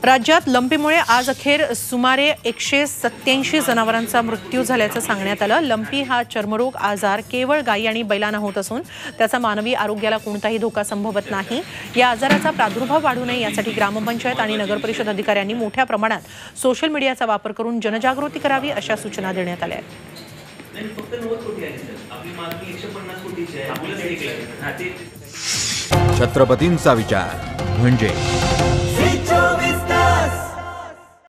राज्यात लंपीमुळे आज अखेर सुमारे 187 जनावरांचा मृत्यू झाल्याचं सांगण्यात आलं। लंपी हा चर्मरोग आजार केवळ गायी आणि बैलांना होत असून त्याचा मानवी आरोग्याला कोणताही धोका संभवत नाही। या आजाराचा प्रादुर्भाव वाढू नये यासाठी ग्रामपंचायत आणि नगरपरिषद अधिकाऱ्यांनी मोठ्या प्रमाणात सोशल मीडियाचा वापर करून जनजागृती करावी अशा सूचना देण्यात आल्या आहेत। छत्रपतींचा विचार म्हणजे